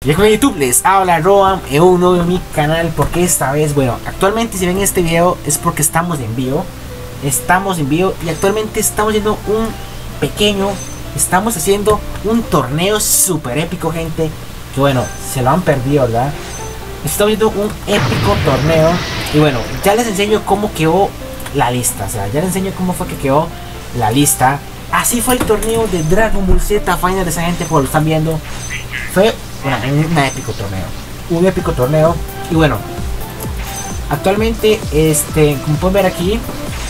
Viejo de YouTube, les habla Roam en un nuevo en mi canal. Porque esta vez, bueno, actualmente si ven este video es porque estamos en vivo. Estamos en vivo y actualmente estamos haciendo estamos haciendo un torneo super épico, gente. Que bueno, se lo han perdido, ¿verdad? Estamos haciendo un épico torneo. Y bueno, ya les enseño cómo quedó la lista. O sea, ya les enseño cómo fue que quedó la lista. Así fue el torneo de Dragon Ball Z Final, esa gente, como lo están viendo. Fue un épico torneo. Un épico torneo. Y bueno, actualmente, como pueden ver aquí,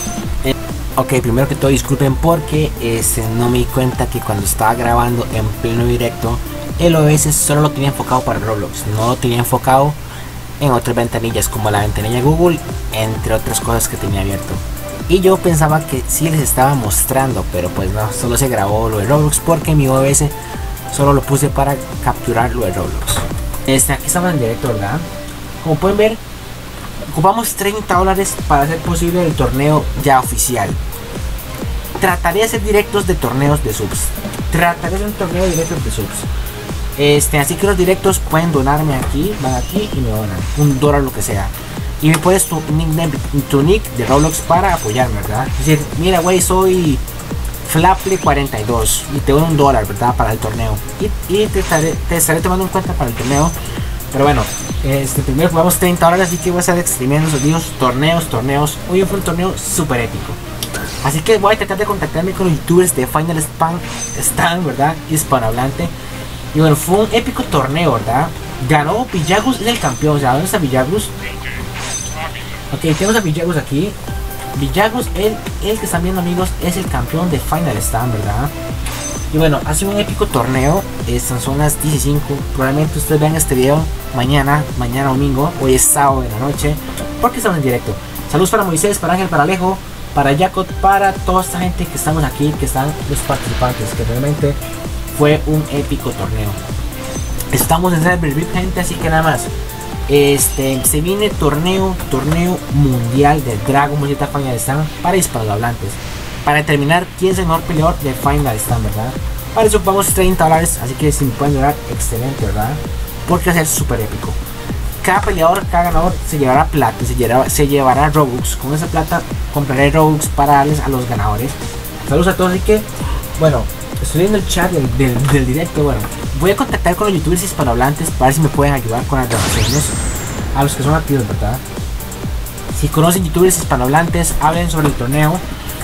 ok, primero que todo disculpen porque no me di cuenta que cuando estaba grabando en pleno directo, el OBS solo lo tenía enfocado para Roblox. No lo tenía enfocado en otras ventanillas como la ventanilla Google, entre otras cosas que tenía abierto. Y yo pensaba que sí les estaba mostrando, pero pues no, solo se grabó lo de Roblox porque mi OBS solo lo puse para capturar lo de Roblox. Aquí estamos en directo, ¿verdad? Como pueden ver, ocupamos $30 para hacer posible el torneo ya oficial. Trataré de hacer directos de torneos de subs. Trataré de hacer un torneo de directos de subs. Así que los directos pueden donarme aquí, van aquí y me donan $1, lo que sea. Y me pones tu nick de Roblox para apoyarme, ¿verdad? Es decir, mira, güey, soy Flaple42 y te doy $1, ¿verdad? Para el torneo. Y te estaré tomando en cuenta para el torneo. Pero bueno, primero jugamos $30, así que voy a estar exprimiendo esos videos, torneos. Hoy fue un torneo súper épico. Así que voy a tratar de contactarme con los youtubers de Final Stand, ¿verdad? Hispanohablante. Y bueno, fue un épico torneo, ¿verdad? Ganó Villagus, es el campeón. O sea, ¿dónde está Villagus? Ok, tenemos a Villagus aquí. Villagus, el que están viendo, amigos, es el campeón de Final Stand, ¿verdad? Y bueno, ha sido un épico torneo. Son las 15. Probablemente ustedes vean este video mañana domingo. Hoy es sábado de la noche, porque estamos en directo. Saludos para Moisés, para Ángel, para Alejo, para Jacob, para toda esta gente que estamos aquí, que están los participantes, que realmente fue un épico torneo. Estamos en server VIP, gente, así que nada más. Se viene torneo mundial de Dragon Ball Z Final Stand para hispanohablantes, para determinar quién es el mejor peleador de Final Stand, ¿verdad? Para eso pagamos $30, así que si me pueden donar, excelente, ¿verdad? Porque va a ser súper épico. Cada peleador, cada ganador se llevará plata, se llevará Robux. Con esa plata compraré Robux para darles a los ganadores. Saludos a todos, así que bueno, estoy viendo el chat del directo. Bueno, voy a contactar con los youtubers hispanohablantes para ver si me pueden ayudar con las donaciones a los que son activos, ¿verdad? Si conocen youtubers hispanohablantes, hablen sobre el torneo.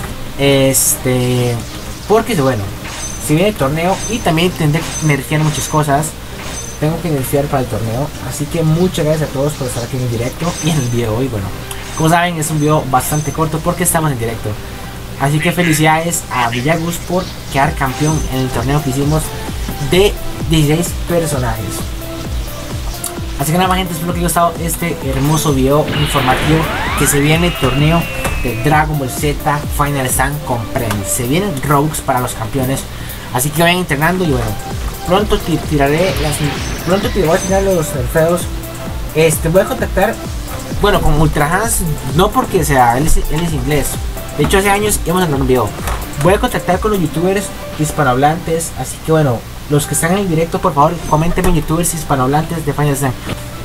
Porque bueno, si viene el torneo y también tendré que nerfear muchas cosas. Tengo que nerfear para el torneo. Así que muchas gracias a todos por estar aquí en el directo y en el video de hoy. Bueno, como saben, es un video bastante corto porque estamos en directo. Así que felicidades a Villagus por quedar campeón en el torneo que hicimos de 16 personajes. Así que nada más, gente, espero que les haya gustado este hermoso video informativo, que se viene el torneo de Dragon Ball Z Final Stand con premios. Se vienen Robux para los campeones, así que vayan entrenando. Y bueno, pronto voy a tirar los nerfeos. Voy a contactar, bueno, con Ultra Hans, no porque sea, él es inglés. De hecho, hace años íbamos a hacer un video. Voy a contactar con los youtubers hispanohablantes, así que bueno, los que están en el directo, por favor, coméntenme en youtubers hispanohablantes de Final Stand.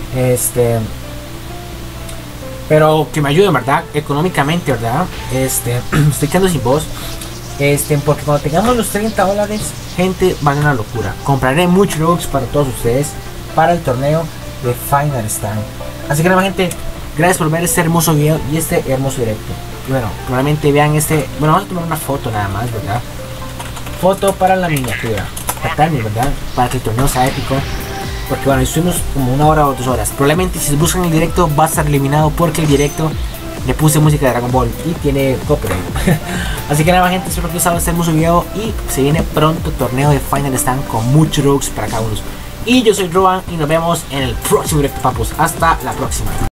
Pero que me ayuden, ¿verdad? Económicamente, ¿verdad? Estoy quedando sin voz. Porque cuando tengamos los $30, gente, va a ser una locura. Compraré muchos Robux para todos ustedes para el torneo de Final Stand. Así que nada más, gente, gracias por ver este hermoso video y este hermoso directo. Y bueno, probablemente vean bueno, vamos a tomar una foto nada más, ¿verdad? Foto para la miniatura, ¿verdad? Para que el torneo sea épico. Porque bueno, estuvimos como 1 hora o 2 horas. Probablemente si buscan el directo va a estar eliminado, porque el directo le puse música de Dragon Ball y tiene copyright. Así que nada más, gente, espero que les haya gustado este hermoso video. Y se viene pronto torneo de Final Stand con muchos Robux para cada uno. Y yo soy Roan y nos vemos en el próximo directo, papus. Hasta la próxima.